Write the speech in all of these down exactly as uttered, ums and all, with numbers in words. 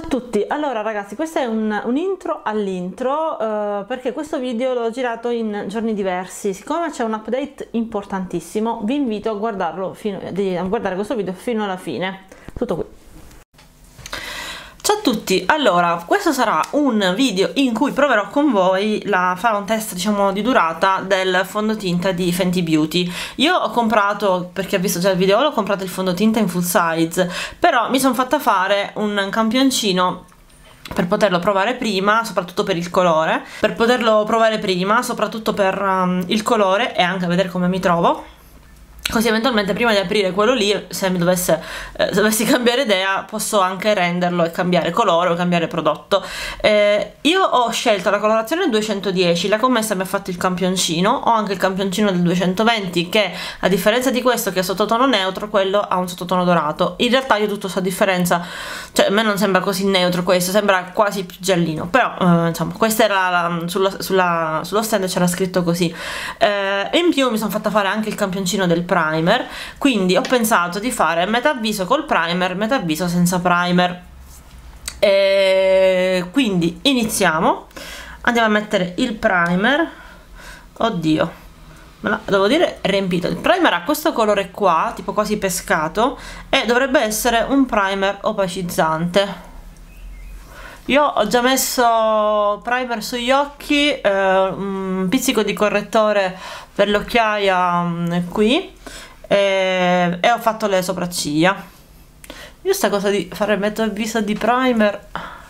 Ciao a tutti, allora ragazzi, questo è un, un intro all'intro eh, perché questo video l'ho girato in giorni diversi. Siccome c'è un update importantissimo, vi invito a guardarlo fino, a guardare questo video fino alla fine. Tutto qui. Ciao a tutti, allora questo sarà un video in cui proverò con voi a fare un test, diciamo, di durata del fondotinta di Fenty Beauty. Io ho comprato, perché ho visto già il video, ho comprato il fondotinta in full size, però mi sono fatta fare un campioncino per poterlo provare prima, soprattutto per il colore, per poterlo provare prima, soprattutto per um, il colore e anche vedere come mi trovo. Così eventualmente prima di aprire quello lì, se mi dovesse, eh, dovessi cambiare idea, posso anche renderlo e cambiare colore o cambiare prodotto. Eh, io ho scelto la colorazione duecentodieci, la commessa mi ha fatto il campioncino, ho anche il campioncino del duecentoventi che, a differenza di questo che è sottotono neutro, quello ha un sottotono dorato. In realtà io tutto so a differenza, cioè a me non sembra così neutro questo, sembra quasi più giallino, però eh, insomma questa era la, sulla, sulla, sullo stand c'era scritto così. Eh, e in più mi sono fatta fare anche il campioncino del primer, quindi ho pensato di fare metà viso col primer, metà viso senza primer. E quindi iniziamo, andiamo a mettere il primer. Oddio, me la devo dire riempito. Il primer ha questo colore qua, tipo quasi pescato, e dovrebbe essere un primer opacizzante. Io ho già messo primer sugli occhi, eh, un pizzico di correttore per l'occhiaia qui e, e ho fatto le sopracciglia. Io sta cosa di fare metà viso di primer,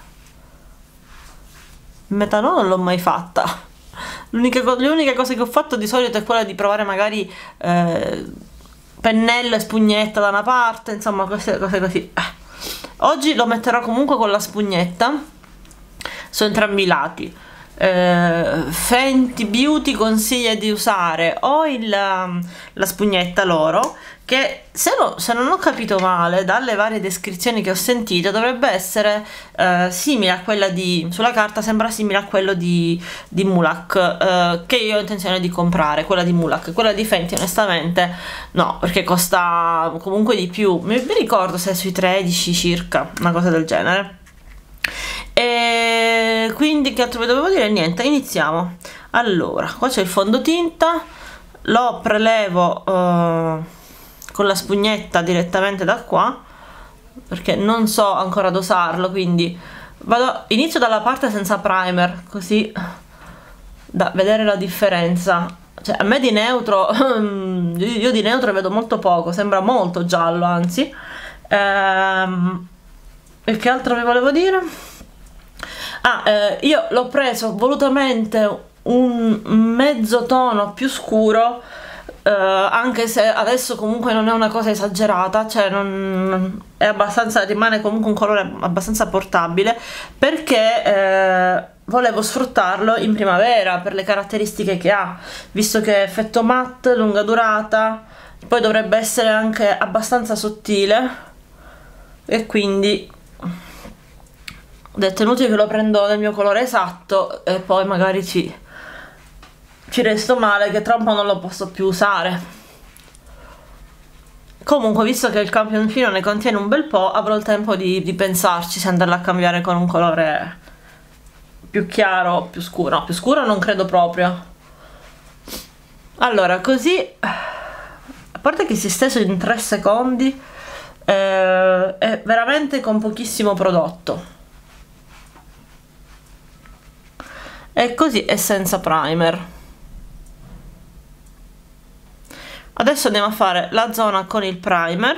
metà no, non l'ho mai fatta. L'unica co cosa che ho fatto di solito è quella di provare magari eh, pennello e spugnetta da una parte, insomma queste cose così. Oggi lo metterò comunque con la spugnetta su entrambi i lati. eh, Fenty Beauty consiglia di usare o il, la spugnetta loro, che se, no, se non ho capito male dalle varie descrizioni che ho sentito dovrebbe essere eh, simile a quella di, sulla carta sembra simile a quello di, di Mulac, eh, che io ho intenzione di comprare, quella di Mulac. Quella di Fenty onestamente no, perché costa comunque di più, mi, mi ricordo se è sui tredici circa, una cosa del genere. E quindi che altro vi dovevo dire? Niente, iniziamo. Allora, qua c'è il fondotinta, lo prelevo eh, con la spugnetta direttamente da qua, perché non so ancora dosarlo, quindi vado, inizio dalla parte senza primer, così da vedere la differenza. Cioè, a me di neutro, io di neutro vedo molto poco, sembra molto giallo, anzi. Ehm, e che altro vi volevo dire? Ah, eh, io l'ho preso volutamente un mezzo tono più scuro, eh, anche se adesso comunque non è una cosa esagerata, cioè non, è abbastanza, rimane comunque un colore abbastanza portabile, perché eh, volevo sfruttarlo in primavera per le caratteristiche che ha, visto che è effetto matte, lunga durata, poi dovrebbe essere anche abbastanza sottile, e quindi ho detto è inutile che lo prendo nel mio colore esatto e poi magari ci, ci resto male che tra un po' non lo posso più usare. Comunque, visto che il campioncino ne contiene un bel po', avrò il tempo di, di pensarci se andarla a cambiare con un colore più chiaro o più scuro. No, più scuro non credo proprio. Allora, così, a parte che si è steso in tre secondi, eh, è veramente con pochissimo prodotto. E così è senza primer. Adesso andiamo a fare la zona con il primer.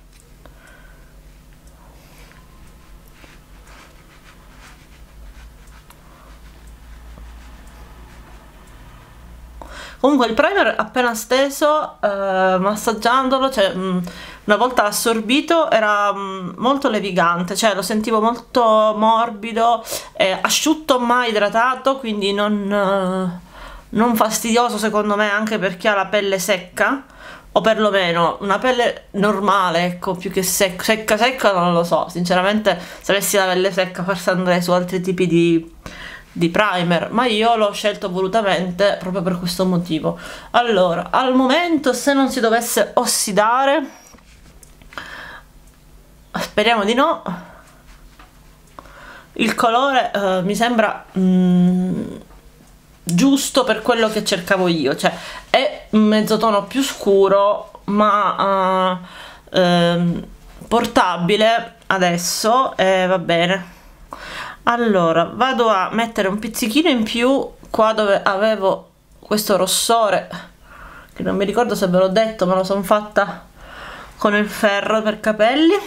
Comunque il primer appena steso, eh, massaggiandolo, cioè mh, una volta assorbito era mh, molto levigante, cioè lo sentivo molto morbido, eh, asciutto ma idratato, quindi non, eh, non fastidioso secondo me, anche per chi ha la pelle secca, o perlomeno una pelle normale, ecco, più che secca, secca secca non lo so, sinceramente se avessi la pelle secca forse andrei su altri tipi di... di primer, ma io l'ho scelto volutamente proprio per questo motivo. Allora, al momento, se non si dovesse ossidare, speriamo di no, il colore uh, mi sembra mm, giusto per quello che cercavo io, cioè è un mezzotono più scuro ma uh, ehm, portabile adesso e va bene. Allora vado a mettere un pizzichino in più qua dove avevo questo rossore che non mi ricordo se ve l'ho detto, ma lo sono fatta con il ferro per capelli.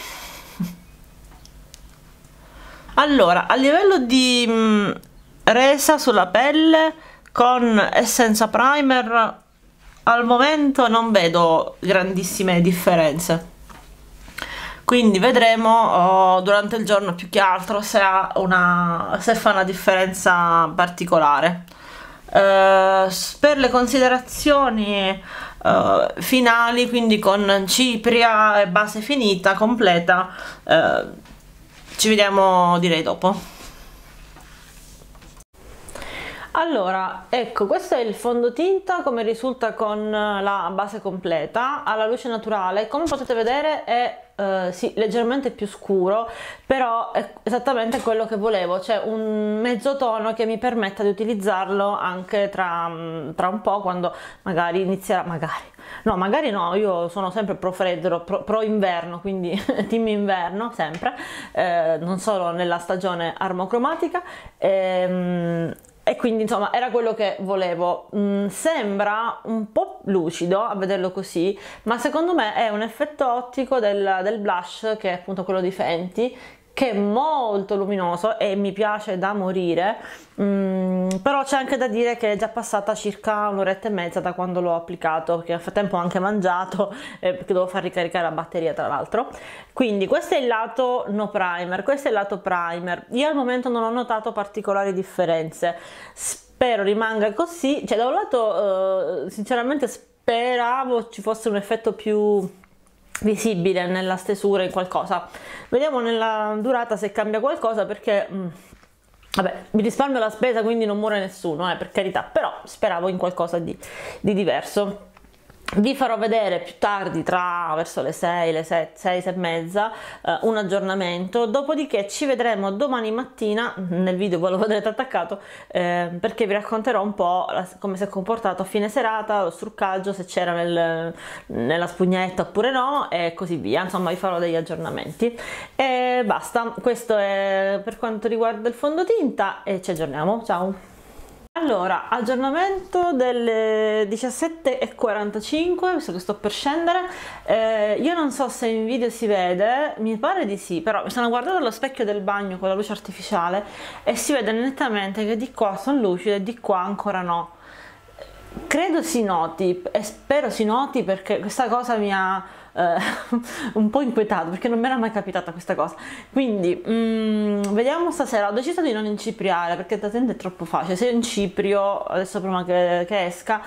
Allora, a livello di mh, resa sulla pelle con Essenza Primer al momento non vedo grandissime differenze, quindi vedremo oh, durante il giorno più che altro se, ha una, se fa una differenza particolare. Uh, per le considerazioni uh, finali, quindi con cipria e base finita completa, uh, ci vediamo direi dopo. Allora, ecco, questo è il fondotinta come risulta con la base completa alla luce naturale. Come potete vedere è eh, sì, leggermente più scuro, però è esattamente quello che volevo, cioè un mezzotono che mi permetta di utilizzarlo anche tra, tra un po', quando magari inizierà, magari no, magari no, io sono sempre pro freddo, pro, pro inverno, quindi team inverno sempre, eh, non solo nella stagione armocromatica. ehm, E quindi insomma era quello che volevo. Mm, sembra un po' lucido a vederlo così, ma secondo me è un effetto ottico del, del blush, che è appunto quello di Fenty, che è molto luminoso e mi piace da morire. Mm, però c'è anche da dire che è già passata circa un'oretta e mezza da quando l'ho applicato, perché nel frattempo ho anche mangiato, eh, perché devo far ricaricare la batteria tra l'altro. Quindi questo è il lato no primer, questo è il lato primer. Io al momento non ho notato particolari differenze, spero rimanga così, cioè da un lato eh, sinceramente speravo ci fosse un effetto più visibile nella stesura, in qualcosa. Vediamo nella durata se cambia qualcosa, perché mh, vabbè, mi risparmio la spesa, quindi non muore nessuno, eh, per carità, però speravo in qualcosa di, di diverso. Vi farò vedere più tardi, tra verso le sei, le sette, sei e mezza, eh, un aggiornamento, dopodiché ci vedremo domani mattina, nel video ve lo vedrete attaccato, eh, perché vi racconterò un po' la, come si è comportato a fine serata, lo struccaggio, se c'era nel, nella spugnetta oppure no, e così via. Insomma, vi farò degli aggiornamenti. E basta, questo è per quanto riguarda il fondotinta e ci aggiorniamo, ciao! Allora, aggiornamento delle diciassette e quarantacinque, visto che sto per scendere. Eh, io non so se in video si vede, mi pare di sì, però mi sono guardata allo specchio del bagno con la luce artificiale e si vede nettamente che di qua sono lucide e di qua ancora no. Credo si noti e spero si noti, perché questa cosa mi ha eh, un po' inquietato, perché non mi era mai capitata questa cosa. Quindi mm, vediamo stasera. Ho deciso di non incipriare perché da tende è troppo facile. Se io inciprio adesso prima che, che esca,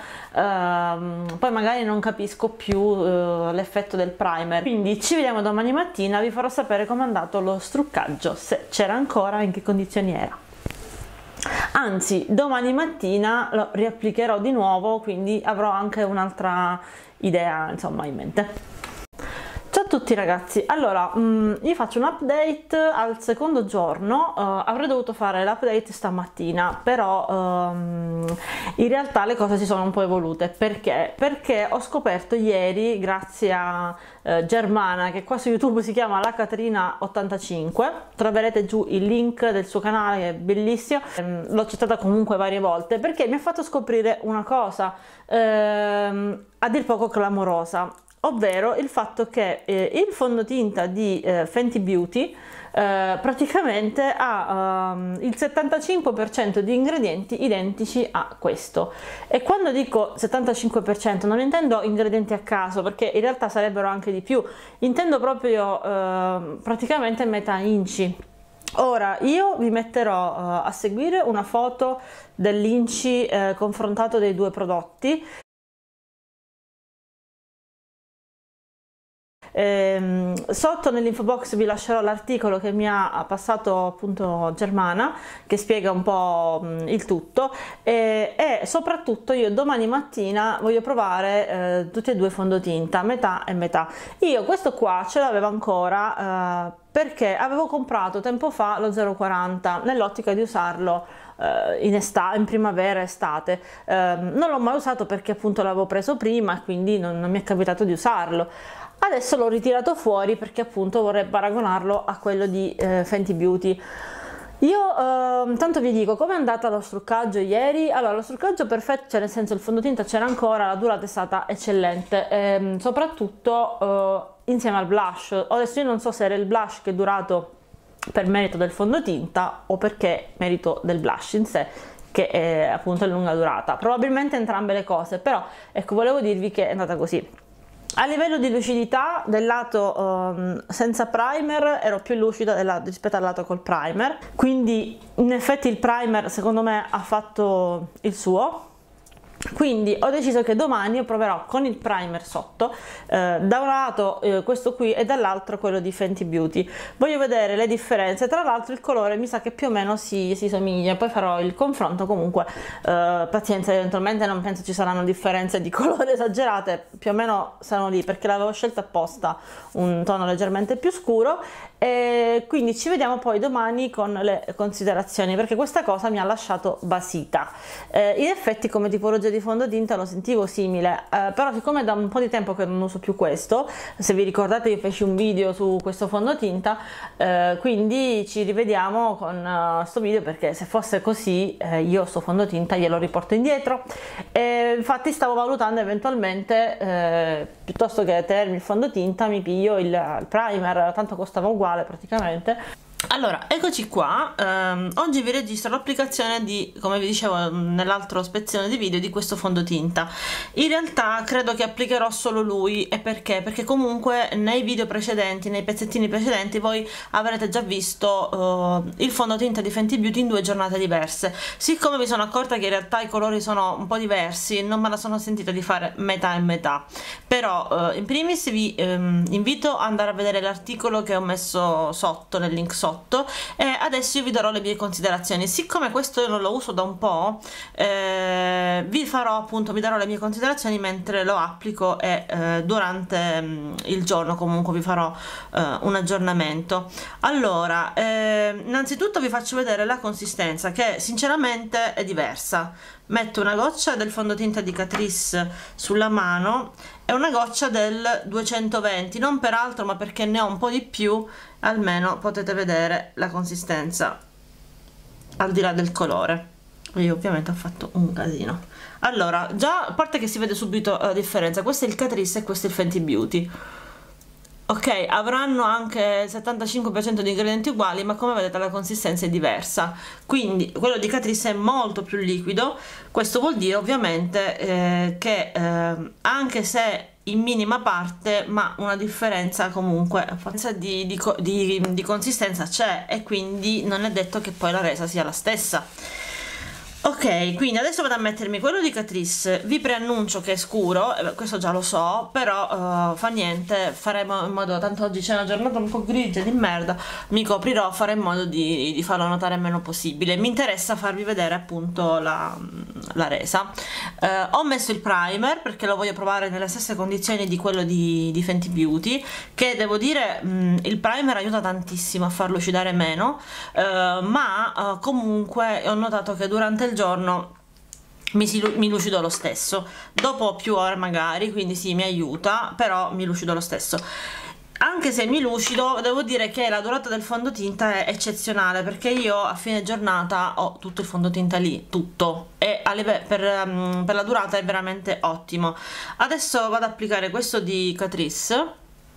ehm, poi magari non capisco più eh, l'effetto del primer. Quindi ci vediamo domani mattina, vi farò sapere com'è andato lo struccaggio, se c'era ancora, in che condizioni era. Anzi, domani mattina lo riapplicherò di nuovo, quindi avrò anche un'altra idea, insomma, in mente. Ciao a tutti ragazzi, allora mh, vi faccio un update al secondo giorno. Uh, avrei dovuto fare l'update stamattina, però um, in realtà le cose si sono un po' evolute. Perché? Perché ho scoperto ieri, grazie a uh, Germana, che qua su YouTube si chiama La Caterina ottantacinque, troverete giù il link del suo canale, che è bellissimo. Um, l'ho citata comunque varie volte perché mi ha fatto scoprire una cosa um, a dir poco clamorosa, ovvero il fatto che eh, il fondotinta di eh, Fenty Beauty eh, praticamente ha um, il settantacinque per cento di ingredienti identici a questo. E quando dico settantacinque per cento non intendo ingredienti a caso, perché in realtà sarebbero anche di più, intendo proprio eh, praticamente metà inci. Ora io vi metterò uh, a seguire una foto dell'inci eh, confrontato dei due prodotti. Eh, sotto nell'info box vi lascerò l'articolo che mi ha passato appunto Germana, che spiega un po' mh, il tutto, e, e soprattutto io domani mattina voglio provare eh, tutti e due fondotinta, metà e metà. Io questo qua ce l'avevo ancora, eh, perché avevo comprato tempo fa lo zero quaranta nell'ottica di usarlo eh, in, estate, in primavera, estate. Eh, non l'ho mai usato perché appunto l'avevo preso prima e quindi non, non mi è capitato di usarlo. Adesso l'ho ritirato fuori perché appunto vorrei paragonarlo a quello di eh, Fenty Beauty. Io eh, tanto vi dico come è andata lo struccaggio ieri. Allora, lo struccaggio perfetto, cioè nel senso il fondotinta c'era ancora, la durata è stata eccellente, ehm, soprattutto eh, insieme al blush. Adesso io non so se era il blush che è durato per merito del fondotinta o perché merito del blush in sé, che è appunto in lunga durata, probabilmente entrambe le cose, però ecco, volevo dirvi che è andata così. A livello di lucidità del lato um, senza primer ero più lucida del lato, rispetto al lato col primer, quindi in effetti il primer secondo me ha fatto il suo. Quindi ho deciso che domani io proverò con il primer sotto, eh, da un lato eh, questo qui e dall'altro quello di Fenty Beauty. Voglio vedere le differenze, tra l'altro il colore mi sa che più o meno si, si somiglia, poi farò il confronto. Comunque eh, pazienza, eventualmente non penso ci saranno differenze di colore esagerate, più o meno sono lì perché l'avevo scelto apposta un tono leggermente più scuro. E quindi ci vediamo poi domani con le considerazioni, perché questa cosa mi ha lasciato basita. Eh, in effetti come tipologia di fondotinta lo sentivo simile, eh, però siccome da un po' di tempo che non uso più questo, se vi ricordate io feci un video su questo fondotinta, eh, quindi ci rivediamo con questo uh, video, perché se fosse così eh, io sto fondotinta glielo riporto indietro. E infatti stavo valutando eventualmente eh, piuttosto che tenermi il fondotinta mi piglio il, il primer, tanto costava uguale praticamente. Allora, eccoci qua. Um, oggi vi registro l'applicazione di, come vi dicevo nell'altro spezzone di video, di questo fondotinta. In realtà credo che applicherò solo lui. E perché? Perché comunque nei video precedenti, nei pezzettini precedenti, voi avrete già visto uh, il fondotinta di Fenty Beauty in due giornate diverse. Siccome mi sono accorta che in realtà i colori sono un po' diversi, non me la sono sentita di fare metà e metà. Però uh, in primis vi um, invito ad andare a vedere l'articolo che ho messo sotto, nel link sotto, e adesso io vi darò le mie considerazioni. Siccome questo io non lo uso da un po', eh, vi farò appunto, vi darò le mie considerazioni mentre lo applico e eh, durante mh, il giorno comunque vi farò eh, un aggiornamento. Allora, eh, innanzitutto vi faccio vedere la consistenza, che sinceramente è diversa. Metto una goccia del fondotinta di Catrice sulla mano e una goccia del duecentoventi, non per altro ma perché ne ho un po' di più, almeno potete vedere la consistenza al di là del colore. Io ovviamente ho fatto un casino. Allora, già a parte che si vede subito la differenza, questo è il Catrice e questo è il Fenty Beauty. Ok, avranno anche il settantacinque per cento di ingredienti uguali, ma come vedete la consistenza è diversa. Quindi quello di Catrice è molto più liquido. Questo vuol dire ovviamente eh, che eh, anche se in minima parte, ma una differenza comunque di, di, di, di consistenza c'è, e quindi non è detto che poi la resa sia la stessa. Ok, quindi adesso vado a mettermi quello di Catrice. Vi preannuncio che è scuro, eh, questo già lo so, però uh, fa niente, faremo in modo, tanto oggi c'è una giornata un po' grigia di merda, mi coprirò, farò in modo di, di farlo notare il meno possibile. Mi interessa farvi vedere appunto la, la resa. Uh, ho messo il primer perché lo voglio provare nelle stesse condizioni di quello di, di Fenty Beauty, che devo dire mh, il primer aiuta tantissimo a far lucidare meno, uh, ma uh, comunque ho notato che durante il giorno mi, si, mi lucido lo stesso, dopo più ore magari, quindi sì, mi aiuta, però mi lucido lo stesso. Anche se mi lucido, devo dire che la durata del fondotinta è eccezionale, perché io a fine giornata ho tutto il fondotinta lì, tutto, e per, um, per la durata è veramente ottimo. Adesso vado ad applicare questo di Catrice.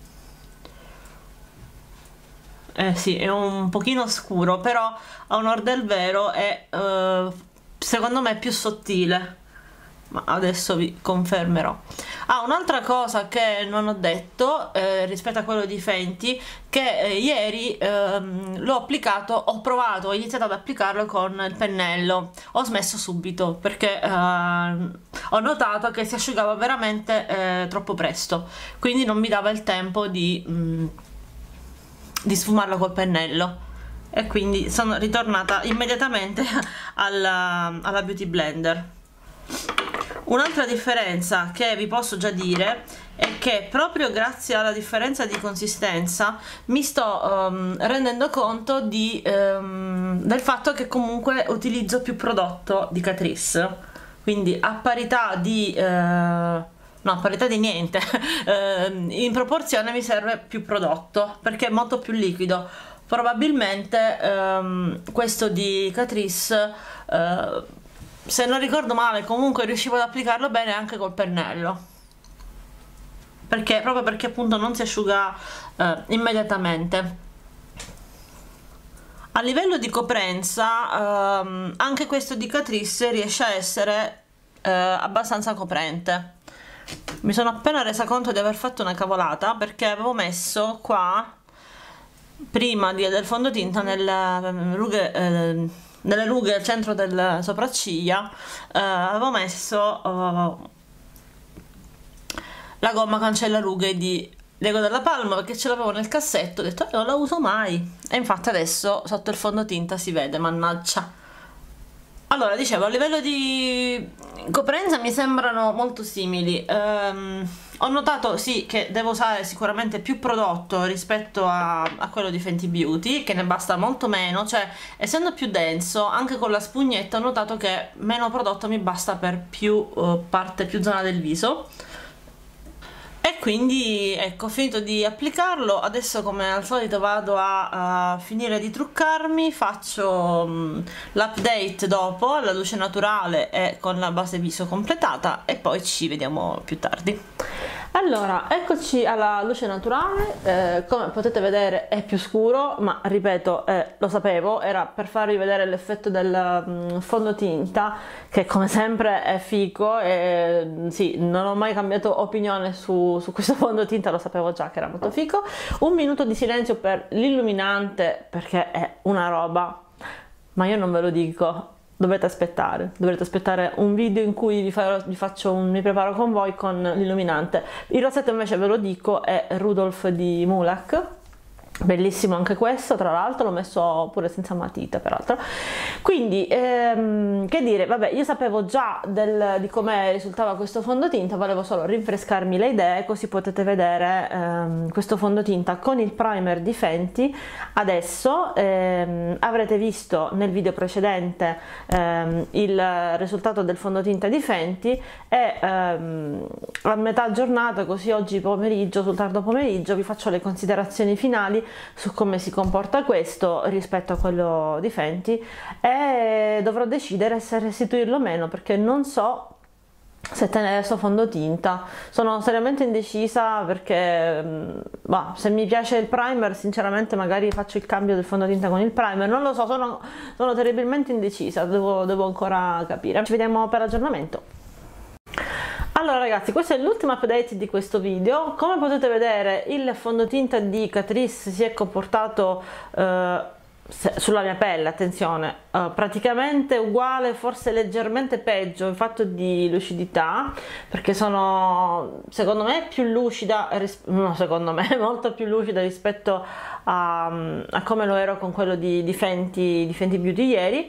Eh sì, è un pochino scuro, però a onor del vero è uh, secondo me più sottile, ma adesso vi confermerò. Ah, un'altra cosa che non ho detto eh, rispetto a quello di Fenty, che eh, ieri ehm, l'ho applicato, ho provato, ho iniziato ad applicarlo con il pennello, ho smesso subito perché eh, ho notato che si asciugava veramente eh, troppo presto, quindi non mi dava il tempo di, mh, di sfumarlo col pennello, e quindi sono ritornata immediatamente alla, alla Beauty Blender. Un'altra differenza che vi posso già dire è che proprio grazie alla differenza di consistenza mi sto um, rendendo conto di, um, del fatto che comunque utilizzo più prodotto di Catrice, quindi a parità di uh, no, a parità di niente uh, in proporzione mi serve più prodotto perché è molto più liquido. Probabilmente um, questo di Catrice, uh, se non ricordo male, comunque riuscivo ad applicarlo bene anche col pennello, perché proprio perché appunto non si asciuga eh, immediatamente. A livello di coprenza ehm, anche questo di Catrice riesce a essere eh, abbastanza coprente. Mi sono appena resa conto di aver fatto una cavolata perché avevo messo qua prima di, del fondotinta nelle rughe, eh, nelle rughe al centro del sopracciglia, eh, avevo messo eh, la gomma cancella rughe di Lego della Palma perché ce l'avevo nel cassetto, ho detto eh, non la uso mai, e infatti adesso sotto il fondotinta si vede, mannaggia. Allora, dicevo, a livello di coprenza mi sembrano molto simili. ehm, ho notato sì che devo usare sicuramente più prodotto rispetto a, a quello di Fenty Beauty, che ne basta molto meno, cioè essendo più denso anche con la spugnetta ho notato che meno prodotto mi basta per più uh, parte, più zona del viso. E quindi ecco, ho finito di applicarlo, adesso come al solito vado a, a finire di truccarmi, faccio um, l'update dopo alla luce naturale e con la base viso completata e poi ci vediamo più tardi. Allora, eccoci alla luce naturale, eh, come potete vedere è più scuro, ma ripeto, eh, lo sapevo, era per farvi vedere l'effetto del um, fondotinta, che come sempre è fico, e sì, non ho mai cambiato opinione su, su questo fondotinta, lo sapevo già che era molto fico. Un minuto di silenzio per l'illuminante, perché è una roba, ma io non ve lo dico. Dovete aspettare, dovrete aspettare un video in cui vi, farò, vi faccio un mi preparo con voi con l'illuminante. Il rossetto invece ve lo dico è Rudolph di Mulac, bellissimo anche questo, tra l'altro l'ho messo pure senza matita peraltro. Quindi ehm, che dire, vabbè, io sapevo già del, di come risultava questo fondotinta, volevo solo rinfrescarmi le idee, così potete vedere ehm, questo fondotinta con il primer di Fenty. Adesso ehm, avrete visto nel video precedente ehm, il risultato del fondotinta di Fenty e ehm, a metà giornata, così oggi pomeriggio, sul tardo pomeriggio, vi faccio le considerazioni finali su come si comporta questo rispetto a quello di Fenty e dovrò decidere se restituirlo o meno, perché non so se tenere sto fondotinta. Sono seriamente indecisa perché bah, se mi piace il primer sinceramente magari faccio il cambio del fondotinta con il primer, non lo so, sono, sono terribilmente indecisa, devo, devo ancora capire. Ci vediamo per l'aggiornamento. Allora ragazzi, questo è l'ultimo update di questo video. Come potete vedere il fondotinta di Catrice si è comportato eh, sulla mia pelle, attenzione, eh, praticamente uguale, forse leggermente peggio in fatto di lucidità, perché sono secondo me più lucida, no secondo me molto più lucida rispetto a, a come lo ero con quello di, di, Fenty, di Fenty Beauty ieri.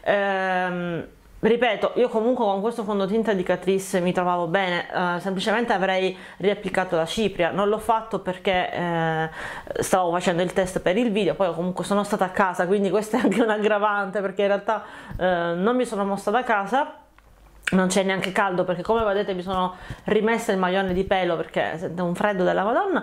Ehm, Ripeto, io comunque con questo fondotinta di Catrice mi trovavo bene, eh, semplicemente avrei riapplicato la cipria, non l'ho fatto perché eh, stavo facendo il test per il video, poi comunque sono stata a casa, quindi questa è anche un aggravante perché in realtà eh, non mi sono mossa da casa. Non c'è neanche caldo perché come vedete mi sono rimessa il maglione di pelo perché sento un freddo della Madonna.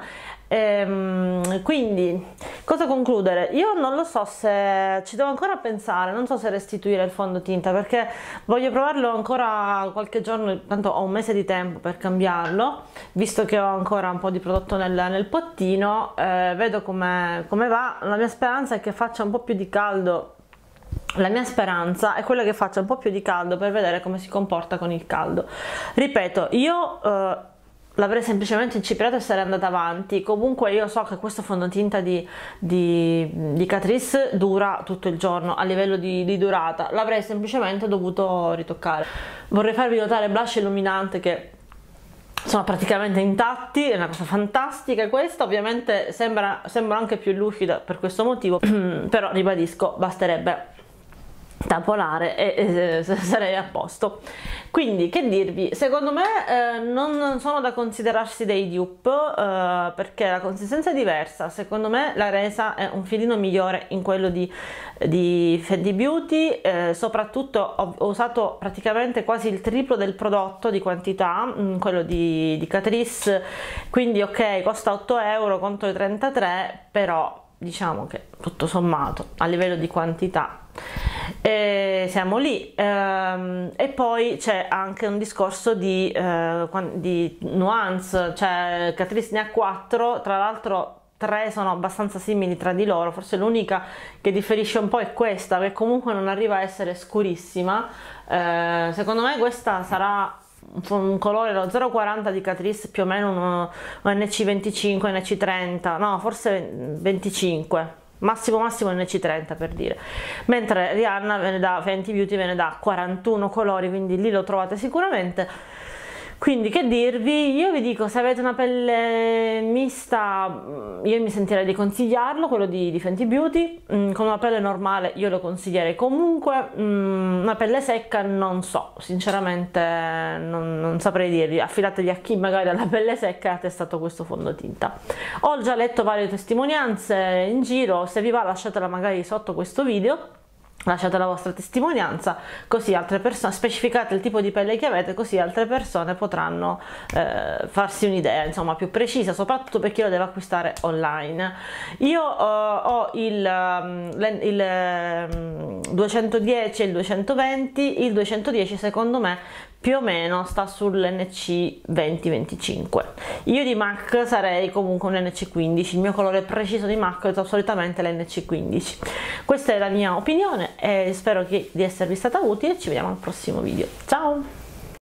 Ehm, quindi cosa concludere? Io non lo so, se ci devo ancora pensare, non so se restituire il fondotinta perché voglio provarlo ancora qualche giorno, tanto ho un mese di tempo per cambiarlo, visto che ho ancora un po' di prodotto nel, nel pottino. Eh, vedo come come va. La mia speranza è che faccia un po' più di caldo. La mia speranza è quella che faccia un po' più di caldo per vedere come si comporta con il caldo. Ripeto, io eh, l'avrei semplicemente incipriato e sarei andata avanti. Comunque io so che questo fondotinta di, di, di Catrice dura tutto il giorno a livello di, di durata, l'avrei semplicemente dovuto ritoccare. Vorrei farvi notare blush illuminante che sono praticamente intatti, è una cosa fantastica questa. Ovviamente sembra, sembra anche più lucida per questo motivo, però ribadisco, basterebbe tamponare e eh, sarei a posto. Quindi che dirvi, secondo me eh, non sono da considerarsi dei dupe eh, perché la consistenza è diversa. Secondo me la resa è un filino migliore in quello di, di Fenty Beauty, eh, soprattutto ho, ho usato praticamente quasi il triplo del prodotto di quantità, mh, quello di, di Catrice, quindi ok, costa otto euro contro i trentatré, però diciamo che tutto sommato a livello di quantità e siamo lì. Ehm, e poi c'è anche un discorso di, eh, di nuance, cioè Catrice ne ha quattro, tra l'altro tre sono abbastanza simili tra di loro, forse l'unica che differisce un po' è questa, che comunque non arriva a essere scurissima. Eh, secondo me questa sarà un colore, lo zero quaranta di Catrice, più o meno uno, un N C venticinque, N C trenta, no forse venticinque, massimo massimo N C trenta per dire, mentre Rihanna ve ne dà, Fenty Beauty ve ne dà quarantuno colori, quindi lì lo trovate sicuramente. Quindi che dirvi, io vi dico, se avete una pelle mista io mi sentirei di consigliarlo, quello di, di Fenty Beauty. Mm, con una pelle normale io lo consiglierei comunque. Mm, una pelle secca non so, sinceramente non, non saprei dirvi, affidatevi a chi magari ha la pelle secca e ha testato questo fondotinta. Ho già letto varie testimonianze in giro, se vi va lasciatela magari sotto questo video, lasciate la vostra testimonianza, così altre persone, specificate il tipo di pelle che avete, così altre persone potranno eh, farsi un'idea insomma più precisa, soprattutto per chi lo deve acquistare online. Io uh, ho il, um, il um, duecentodieci e il duecentoventi, il duecentodieci secondo me più o meno sta sull'N C venti venticinque. Io di MAC sarei comunque un N C quindici, il mio colore preciso di MAC è solitamente l'N C quindici. Questa è la mia opinione e spero che, di esservi stata utile. Ci vediamo al prossimo video. Ciao!